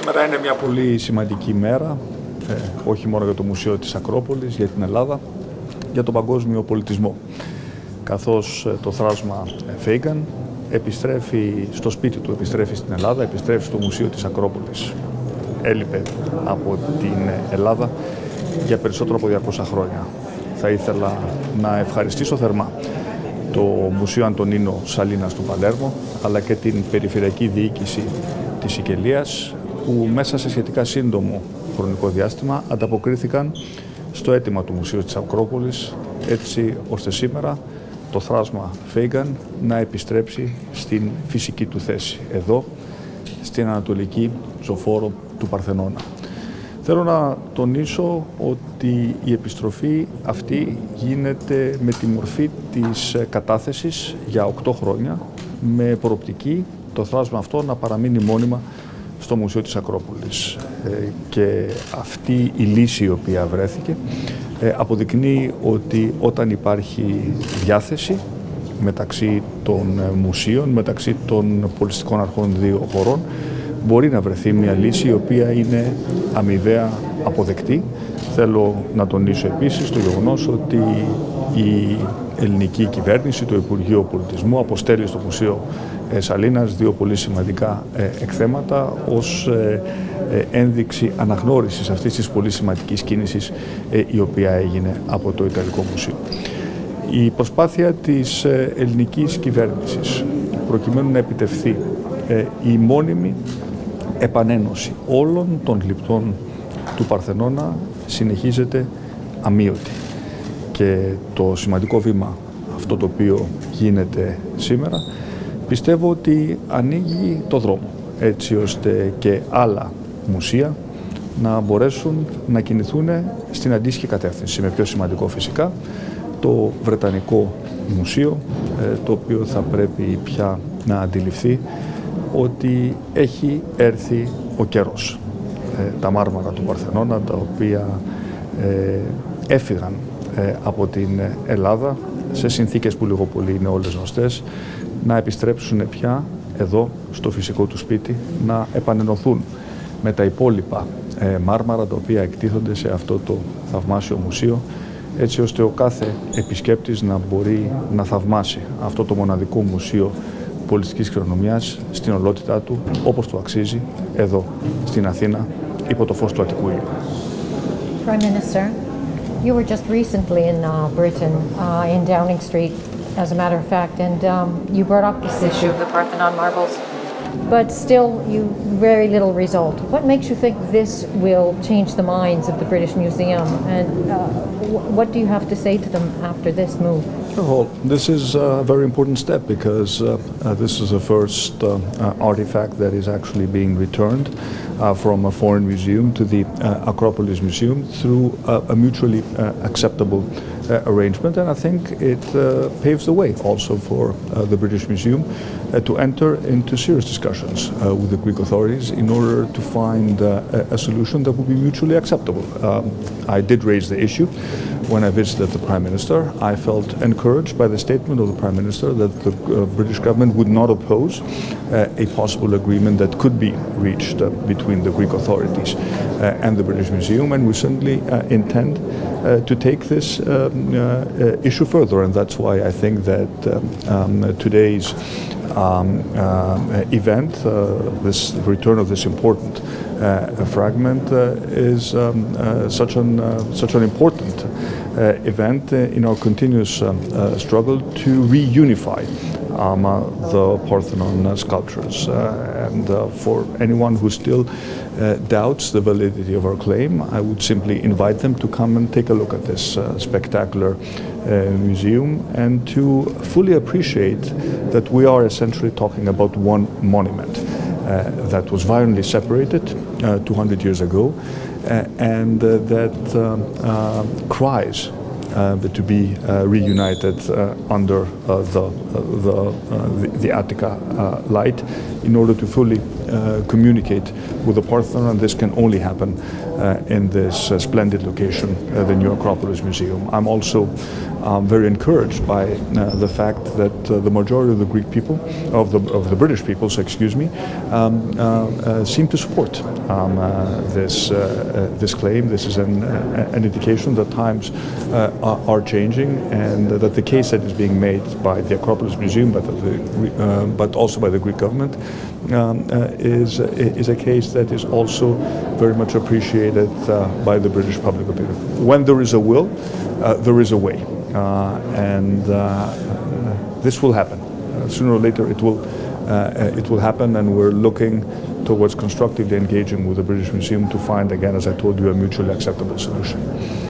Σήμερα είναι μια πολύ σημαντική μέρα, όχι μόνο για το Μουσείο της Ακρόπολης, για την Ελλάδα, για τον παγκόσμιο πολιτισμό. Καθώς το θράσμα Φέιγκαν επιστρέφει στο σπίτι του, επιστρέφει στην Ελλάδα, επιστρέφει στο Μουσείο της Ακρόπολης. Έλειπε από την Ελλάδα για περισσότερο από 200 χρόνια. Θα ήθελα να ευχαριστήσω θερμά το Μουσείο Αντωνίνο Σαλίνας του Παλέρμο, αλλά και την Περιφερειακή Διοίκηση της Σικελίας, που μέσα σε σχετικά σύντομο χρονικό διάστημα ανταποκρίθηκαν στο αίτημα του Μουσείου της Ακρόπολης, έτσι ώστε σήμερα το θράσμα Φέιγκαν να επιστρέψει στην φυσική του θέση, εδώ, στην ανατολική ζωφόρο του Παρθενώνα. Θέλω να τονίσω ότι η επιστροφή αυτή γίνεται με τη μορφή της κατάθεσης για 8 χρόνια, με προοπτική το θράσμα αυτό να παραμείνει μόνιμα στο Μουσείο της Ακρόπολης. Και αυτή η λύση η οποία βρέθηκε αποδεικνύει ότι όταν υπάρχει διάθεση μεταξύ των μουσείων, μεταξύ των πολιτιστικών αρχών δύο χωρών, μπορεί να βρεθεί μια λύση η οποία είναι αμοιβαία αποδεκτή. Θέλω να τονίσω επίσης το γεγονός ότι η ελληνική κυβέρνηση, το Υπουργείο Πολιτισμού, αποστέλει στο Μουσείο Σαλίνας δύο πολύ σημαντικά εκθέματα ως ένδειξη αναγνώρισης αυτής της πολύ σημαντικής κίνησης η οποία έγινε από το Ιταλικό Μουσείο. Η προσπάθεια της ελληνικής κυβέρνησης προκειμένου να επιτευχθεί η μόνιμη επανένωση όλων των λιπτών του Παρθενώνα συνεχίζεται αμείωτη. Και το σημαντικό βήμα αυτό το οποίο γίνεται σήμερα πιστεύω ότι ανοίγει το δρόμο έτσι ώστε και άλλα μουσεία να μπορέσουν να κινηθούν στην αντίστοιχη κατεύθυνση. Με πιο σημαντικό φυσικά το Βρετανικό Μουσείο, το οποίο θα πρέπει πια να αντιληφθεί ότι έχει έρθει ο καιρός. Τα μάρμαρα του Παρθενώνα, τα οποία έφυγαν από την Ελλάδα σε συνθήκες που λίγο πολύ είναι όλες γνωστές, να επιστρέψουν πια εδώ στο φυσικό του σπίτι, να επανενωθούν με τα υπόλοιπα μάρμαρα τα οποία εκτίθονται σε αυτό το θαυμάσιο μουσείο, έτσι ώστε ο κάθε επισκέπτης να μπορεί να θαυμάσει αυτό το μοναδικό μουσείο πολιτιστικής κληρονομιάς στην ολότητά του, όπως το αξίζει εδώ στην Αθήνα, υπό το φως του Αττικού ήλιου. Prime Minister, you were just recently in Britain, in Downing Street, as a matter of fact, and you brought up this issue of the Parthenon marbles, but still very little result. What makes you think this will change the minds of the British Museum, and what do you have to say to them after this move? Well, this is a very important step because this is the first artifact that is actually being returned from a foreign museum to the Acropolis Museum through a mutually acceptable arrangement, and I think it paves the way also for the British Museum to enter into serious discussions with the Greek authorities in order to find a solution that would be mutually acceptable. I did raise the issue when I visited the Prime Minister. I felt encouraged by the statement of the Prime Minister that the British government would not oppose a possible agreement that could be reached between the Greek authorities and the British Museum, and we certainly intend to take this issue further, and that's why I think that today's event, this return of this important fragment, is such an important event in our continuous struggle to reunify the Parthenon sculptures. And for anyone who still doubts the validity of our claim, I would simply invite them to come and take a look at this spectacular museum and to fully appreciate that we are essentially talking about one monument that was violently separated 200 years ago and that cries to be reunited under the Attica light in order to fully communicate with the Parthenon, and this can only happen in this splendid location, the New Acropolis Museum. I'm also very encouraged by the fact that the majority of the Greek people, of the British peoples, excuse me, seem to support this claim. This is an indication that times are changing, and that the case that is being made by the Acropolis Museum, but also by the Greek government, is a case that is also very much appreciated by the British public opinion. When there is a will, there is a way, and this will happen. Sooner or later, it will happen, and we're looking towards constructively engaging with the British Museum to find, again, as I told you, a mutually acceptable solution.